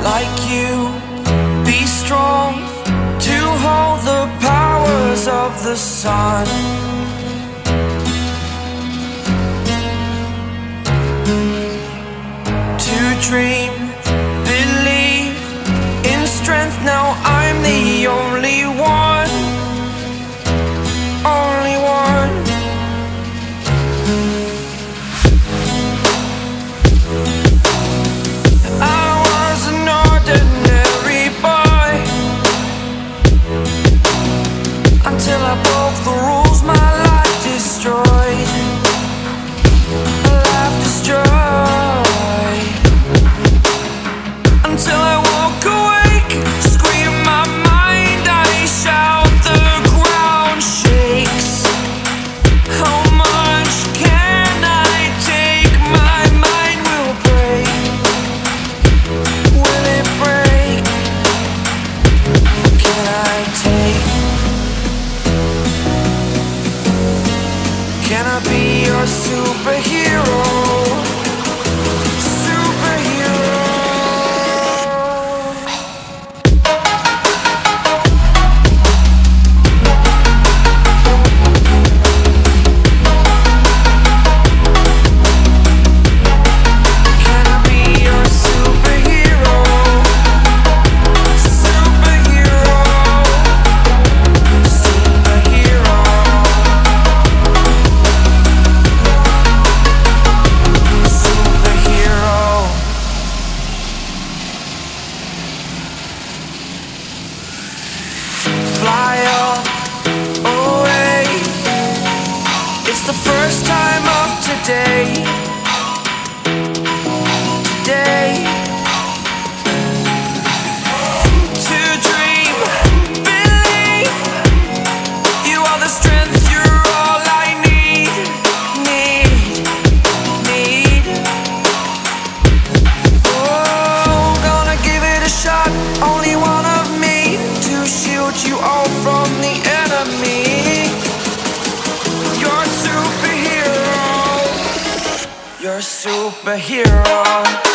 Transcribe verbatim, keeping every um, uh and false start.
like you, be strong to hold the powers of the sun. To dream, believe in strength, now I'm the only one, only one. I was an ordinary boy until I broke the rules, my life destroyed, a life destroyed. Until I walk awake, scream my mind, I shout, the ground shakes. How much can I take? My mind will break. Will it break? Can I take? Can I be your superhero? Fly up, away. It's the first time of today. Today. To dream, believe. You are the strength, you're all I need. Need, need. Oh, gonna give it a shot. Only one of me to shield you all from the enemy. You're a superhero. You're a superhero.